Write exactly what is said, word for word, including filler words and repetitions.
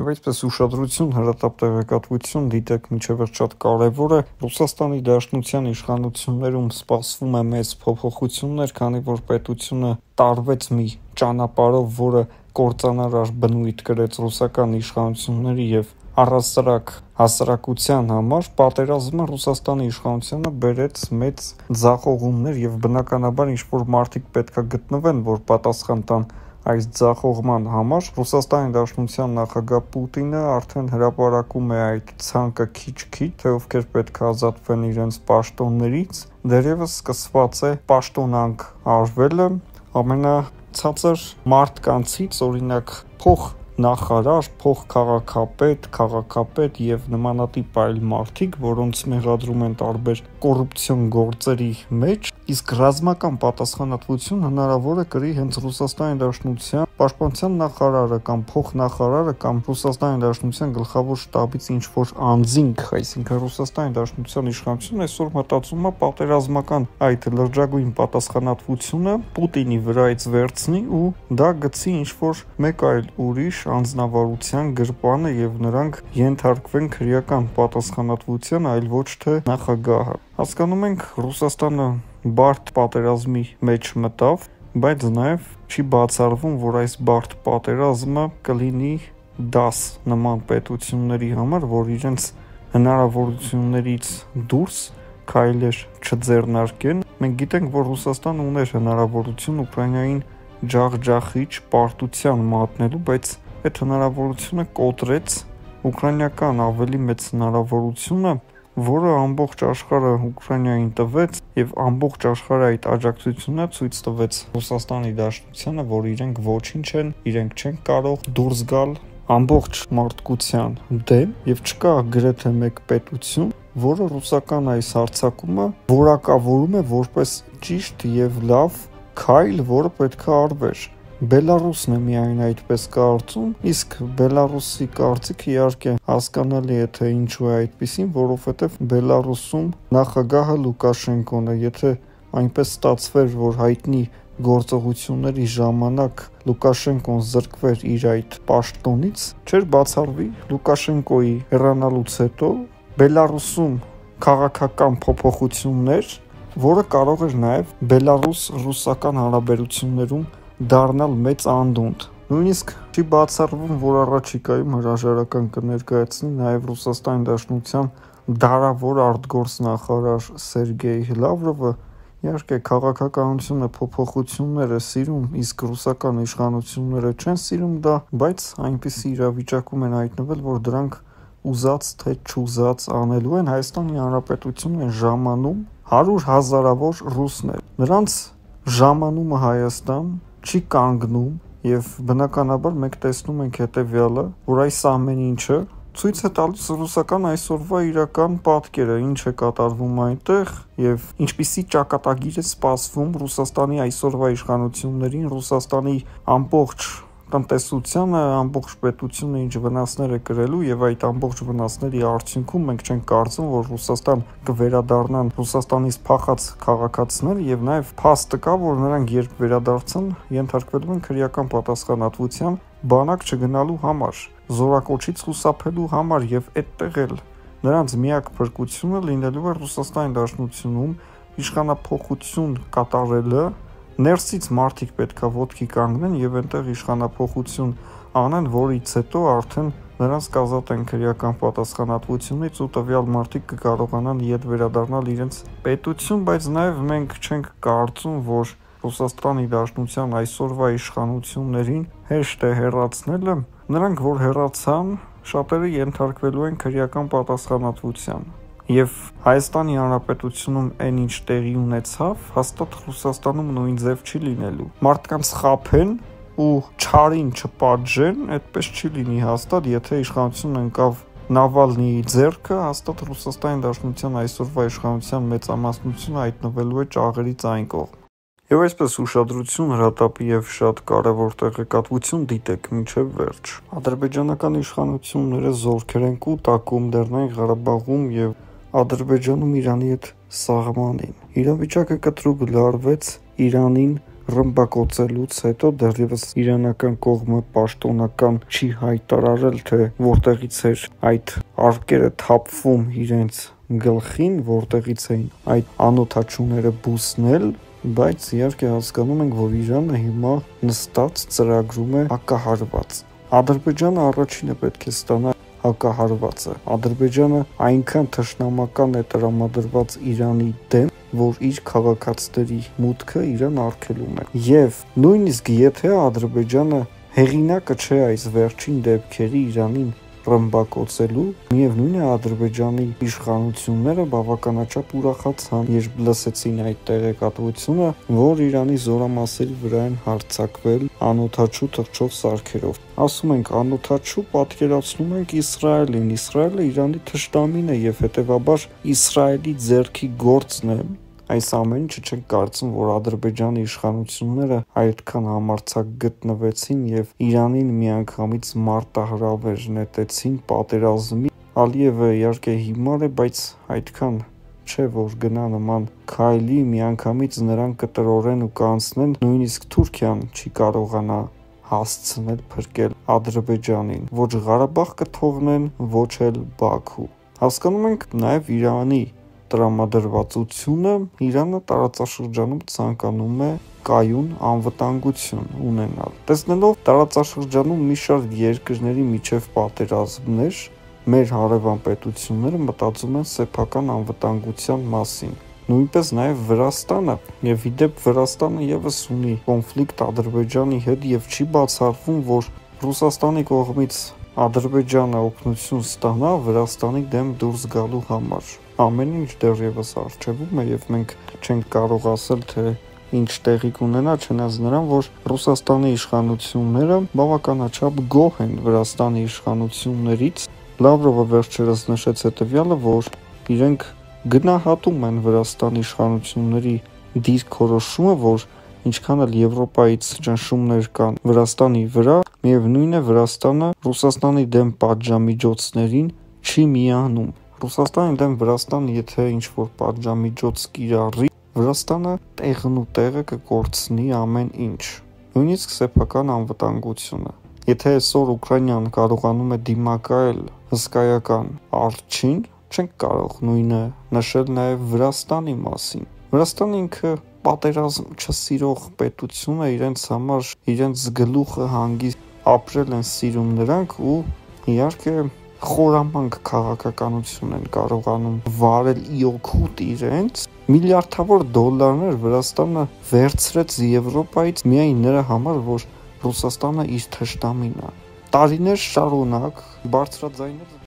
Եվ այսպես ուշադրություն, հրատապ տեղեկատվություն դիտեք մինչև շատ կարևոր է։ Ռուսաստանի Դաշնության իշխանություններում սպասվում է մեծ փոփոխություններ, քանի որ պետությունը տարվեց մի ճանապարհով, որը կործանարար բնույթ կրեց ռուսական իշխանությունների եւ առհասարակ հասարակության համար, պատերազմը Ռուսաստանի իշխանությանը բերեց մեծ ձախողումներ եւ բնականաբար ինչ-որ մարդիկ պետք է գտնվեն, որ պատասխան տան այս ձախողման համար։ Ռուսաստանի Դաշնության նախագահ Պուտինը արդեն հրապարակում է այդ ցանկը քիչ-քիչ, թե ովքեր պետք է ազատվեն իրենց պաշտոններից։ Դեռևս սկսված է պաշտոնանք արվելը ամենացածր մարդկանցից, օրինակ փող նախարար, փող քաղաքապետ, քաղաքապետ եւ նմանատիպ այլ մարդիկ, որոնց մեղադրում են տարբեր կոռուպցիոն գործերի մեջ, իսկ ռազմական պատասխանատվություն հնարավոր է կրի հենց Ռուսաստանի Դաշնության պաշտպանության նախարարը կամ փոխնախարարը կամ Ռուսաստանի Դաշնության գլխավոր շտաբից ինչ որ անձինք, այսինքն Ռուսաստանի Դաշնության իշխանությունը այսօր մտածում է պատերազմական այդ լրջագույն պատասխանատվությունը Պուտինի վրայից վերցնի ու դա գցի ինչ որ մեկ այլ ուրիշ անձնավարության գրպանը եւ նրանք ենթարկվեն քրեական պատասխանատվության, այլ ոչ թե նախագահը։ Հասկանում ենք, Ռուսաստանը բարդ պատերազմի մեջ մտավ, բայց նաեւ չի բացառվում, որ այս բարդ պատերազմը կլինի դաս նման պետությունների համար, որ իրենց հնարավորություններից դուրս քայլեր չձեռնարկեն։ Մենք գիտենք, որ Ռուսաստանը ուներ հնարավորություն Ուկրաինային ջախջախիչ պարտության մատնելու, բայց այդ հնարավորությունը կոտրեց ուկրաինական ավելի մեծ հնարավորությունը, որը ամբողջ աշխարհը Ուկրաինային տվեց եւ ամբողջ աշխարհը այդ աջակցությունը ցույց տվեց Ռուսաստանի Դաշնությանը, որ իրենք ոչինչ են, իրենք չեն կարող դուրս գալ ամբողջ մարդկության դեմ եւ չկա գրեթե մեկ պետություն, որը ռուսական այս հարձակումը որակավորում է որպես ճիշտ եւ լավ քայլ, որը պետք է արվեր։ Բելարուսն է միայն այդպես կարծում, իսկ Բելարուսի կարծիքը իհարկե հասկանալի է, թե ինչու է այդպեսին, որովհետև Բելարուսում նախագահը Լուկաշենկոն է, եթե այնպես ստացվեր, որ հայտնի գործողությունների ժամանակ Լուկաշենկոն զրկվեր իր այդ պաշտոնից, չէր բացառվի Լուկաշենկոյի հեռանալուց հետո Բելարուսում քաղաքական փոփոխություններ, որը կարող էր նաև Բելարուս-ռուսական հարաբերություններում դառնալ մեծ անդունդ։ Նույնիսկ չի բացառվում, որ առաջիկայում հրաժարական կներկայացնի նաև Ռուսաստանի Դաշնության դարավոր արտգործնախարար Սերգեյ Լավրովը։ Իհարկե քաղաքականությունը փոփոխությունները սիրում, իսկ ռուսական իշխանությունները չեն սիրում դա, բայց այնպիսի իրավիճակում են հայտնվել, որ դրանք ուզած թե չուզած անելու են։ Հայաստանի Հանրապետությունն է ժամանում հարյուր հազարավոր ռուսներ։ Նրանց ժամանումը Հայաստան չի կանգնում եւ բնականաբար մենք տեսնում ենք հետեւյալը, որ այս ամեն ինչը ցույց է տալիս ռուսական այսօրվա իրական պատկերը, ինչ է կատարվում այնտեղ եւ ինչպիսի ճակատագիր է սպասվում Ռուսաստանի այսօրվա իշխանություններին, Ռուսաստանի ամբողջ տնտեսությանը, ամբողջ պետությունը ինչ վնասներ է կրելու եւ այդ ամբողջ վնասների արդյունքում մենք չենք կարծում, որ Ռուսաստան կվերադառնան Ռուսաստանից փախած քաղաքացիները եւ նաեւ փաստը կա, որ նրանք երբ վերադարձան, ենթարկվելու են քրեական պատասխանատվության բանակ չգնալու համար, զորակոչից խուսափելու համար եւ այդտեղ էլ նրանց միակ փրկությունը լինելու է Ռուսաստանի Դաշնությունում իշխանափոխություն կատարելը։ Ներսից մարդիկ պետքա ոտքի կանգնեն եւ այնտեղ իշխանափոխություն անեն, որից հետո արդեն նրանց կազատեն քրեական պատասխանատվությունից ու տվյալ մարդիկ կկարողանան իդ վերադառնալ իրենց պետություն, բայց նաեւ մենք չենք կարծում, որ Ռուսաստանի Դաշնության այսօրվա իշխանություններին հեշտ է հեռացնելը։ Նրանք որ հեռացան, շատերը ենթարկվելու են քրեական պատասխանատվության։ Եվ Հայաստանի Հանրապետությունում այն ինչ տեղի ունեցավ, հաստատ Ռուսաստանում նույն ձև չի լինելու։ Մարդկանց խաբեն ու չարին չպատժեն, այդպես չի լինի հաստատ, եթե իշխանությունը ընկավ Նավալնիի ձեռքը, հաստատ Ռուսաստանի Դաշնության այսօրվա իշխանության մեծամասնությունը հայտնվելու է ճաղերից այն կողմ։ Եվ այսպես ուշադրություն, հրատապի եւ շատ կարևոր տեղեկատվություն դիտեք մինչեւ վերջ։ Ադրբեջանական իշխանությունները զորքեր են կուտակում Լեռնային Ղարաբաղում եւ Ադրբեջանում Իրանի հետ սահմանին։ Իրավիճակը կտրուկ լարվեց Իրանին ռմբակոծելուց հետո դեռևս իրանական կողմը պաշտոնական չի հայտարարել, թե որտեղից էր այդ արկերը թափվում իրենց գլխին, որտեղից էին այդ անօդաչուները բուսնել, բայց իհարկե հասկանում ենք, որ Իրանը հիմա նստած ծրագրում է հակահարված։ Ադրբեջանը առաջինը պետք է ստանա հակահարվածը։ Ադրբեջանը այնքան թշնամական է տրամադրված Իրանի դեմ, որ իր քաղաքացիների մուտքը Իրան արգելում է։ Եվ նույնիսկ եթե Ադրբեջանը հեղինակը չէ այս վերջին դեպքերի Իրանին ռմբակոծելու, միևնույն է Ադրբեջանի իշխանությունները բավականաչափ ուրախացան, երբ լսեցին այդ տեղեկատվությունը, որ Իրանի զորամասերի վրա են հարձակվել անօդաչու թռչող սարքերով։ Ասում ենք անօդաչու, պատկերացնում ենք Իսրայելին, Իսրայելը Իրանի թշնամին է եւ հետեւաբար Իսրայելի ձեռքի գործն է այս ամենը, չենք կարծում, որ Ադրբեջանի իշխանությունները այդքան համարձակ գտնվեցին եւ Իրանին միանգամից մարտահրավեր նետեցին պատերազմի։ Ալիևը իհարկե հիմար է, բայց այդքան չէ, որ գնա նման քայլի, միանգամից նրան կտրորեն ու կանցնեն, նույնիսկ Թուրքիան չի կարողանա հասցնել փրկել Ադրբեջանին։ Ոչ Ղարաբաղ կթողնեն, ոչ էլ Բաքու։ Հասկանում ենք նաեւ Իրանի տրամադրվածությունը, Իրանը տարածաշրջանում ցանկանում է կայուն անվտանգություն ունենալ։ Տեսնելով տարածաշրջանում մի շարք երկրների միջև պատերազմներ, մեր հարևան պետությունները մտածում են սեփական անվտանգության մասին։ Նույնպես նաև Վրաստանը, եւ իդեպ Վրաստանը եւս ունի կոնֆլիկտ Ադրբեջանի հետ եւ չի բացառվում, որ Ռուսաստանի կողմից Ադրբեջանը օգնություն ստանա Վրաստանի դեմ դուրս գալու համար։ Ամեն ինչ դեռևս առջևում է եւ մենք չենք կարող ասել, թե ինչ տեղի կունենա, չնայած նրան, որ Ռուսաստանի իշխանությունները բավականաչափ գոհ են Վրաստանի իշխանություններից։ Լավրովը վերջերս նշեց հետեւյալը, որ իրենք գնահատում են Վրաստանի իշխանությունների դիրքորոշումը, որ ինչքան էլ Եվրոպայից ճնշումներ կան Վրաստանի վրա, միևնույն է Վրաստանը Ռուսաստանի դեմ պատժամիջոցներին չի միանում։ Ռուսաստանի դեմ Վրաստանը եթե ինչ-որ պատժամիջոց կիրառի, Վրաստանը տեղն ու տեղը կկորցնի ամեն ինչ, նույնիսկ սեփական անվտանգությունը։ Եթե այսօր Ուկրաինան կարողանում է դիմակայել հսկայական արջին, չենք կարող նույնը նշել նաև Վրաստանի մասին։ Վրաստանը ինքը պատերազմ չսիրող պետություն է, իրենց համար իրենց գլուխը հանգիստ ապրել են սիրում նրանք ու իհարկե խորամանկ քաղաքականություն են կարողանում վարել իօքուտ իրենց։ Միլիարդավոր դոլարներ Վրաստանը վերցրեց Եվրոպայից միայն նրա համար, որ Ռուսաստանը իր թշնամին է։ Տարիներ շարունակ բարձրաձայնեց